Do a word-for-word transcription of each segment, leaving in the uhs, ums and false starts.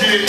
ready.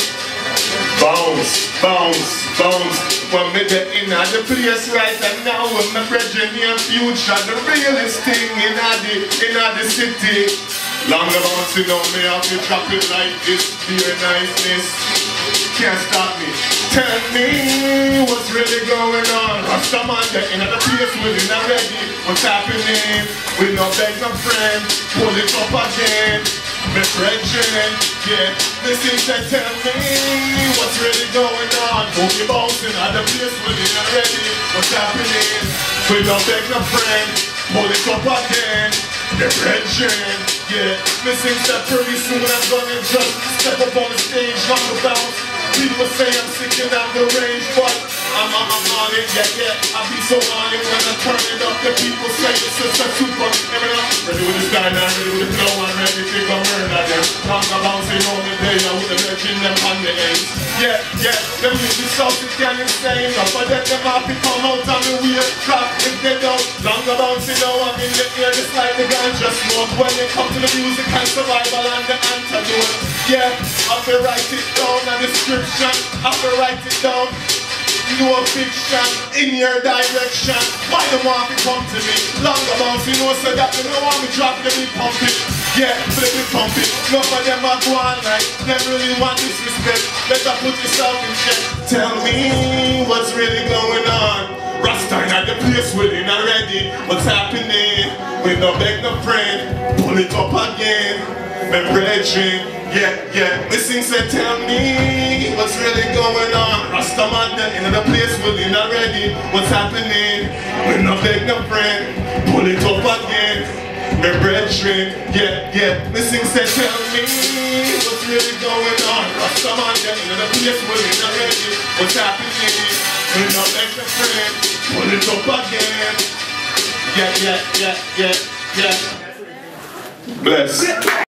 Bounce, bounce, bounce. When me the in the place right and now, when my brethren near future, the realest thing in the in the city. Longa bouncing on me, I feel drop it like this. Dear niceness, can't stop me. Tell me what's really going on. Rasta man, the in the place within already. What's happening? We no beg no friend. Pull it up again. My brethren, yeah, listen to tell me what's really going on. Don't be bouncing at the place within already. What's happening? We don't beg no friend. Pull it up again. My brethren, yeah, listen to pretty soon I'm gonna just step up on the stage, on the bounce. People say I'm sick and out the range, but I'm, I'm, I'm on it, yeah, yeah. I be so on it when I turn it up. The people say it's just a super. Ready with this guy now, ready with the flow, I'm ready to go murder them. Talk about saying all the day, I would have mentioned them on the ends. Yeah, yeah, them music so sick and insane. But for them, them have to come out on the wheel. Cause if they don't, long about you know I'm in the ear, just like the ganja smoke. When they come to the music and survival and the antidote. Yeah, I feel write it down on the description. I feel write it down. No fiction in your direction. Why don't want to come to me? Long about you know so that they don't want me drop them in pump it. Yeah, flip it, pump it. None of them are go on like they really want disrespect. Better put yourself in check. Tell me what's really going on. Rasta at the place within already. What's happening? We no beg no friend. Pull it up again. My brethren, yeah, yeah. Listen, say, tell me what's really going on. Rasta man, in the place within already. What's happening? We no beg no friend. Pull it up again. My brethren, yeah, yeah. Listen, say, tell me what's really going on. Rasta man, in the place within already. What's happening? We no beg no friend. Pull it up again. Yeah, yeah, yeah, yeah, yeah. Bless.